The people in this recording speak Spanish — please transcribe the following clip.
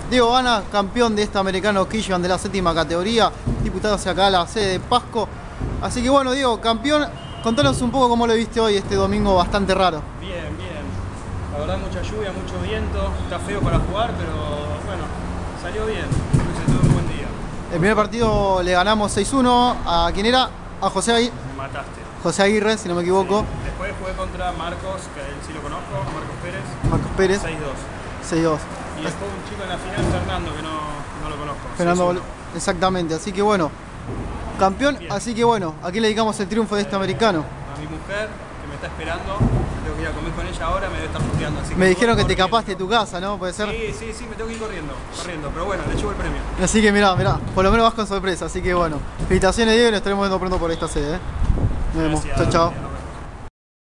Diego Gana, campeón de este americano Killman de la 7ª categoría, diputado hacia acá a la sede de Pasco. Así que bueno, Diego, campeón, contanos un poco cómo lo viste hoy, este domingo bastante raro. Bien, bien. La verdad, mucha lluvia, mucho viento. Está feo para jugar, pero bueno, salió bien. Creo que se tuvo un buen día. El primer partido le ganamos 6-1 a quien era, a Me mataste. José Aguirre, si no me equivoco. Sí. Después jugué contra Marcos, que él sí lo conozco, Marcos Pérez. Marcos Pérez. 6-2. 6-2. Y después un chico en la final, Fernando, que no lo conozco. Fernando, 6-1. exactamente. Así que bueno, campeón. Bien. Así que bueno, ¿a quién le dedicamos el triunfo de este americano? A mi mujer, que me está esperando. Tengo que ir a comer con ella ahora, me debe estar puteando. Así Me dijeron que te corriendo. escapaste de tu casa, ¿no? ¿Puede ser? Sí, me tengo que ir corriendo. Pero bueno, le llevo el premio. Así que mirá, por lo menos vas con sorpresa. Así que bueno, felicitaciones, Diego, y nos estaremos viendo pronto por esta sede. Nos vemos. Gracias. Chao, chao.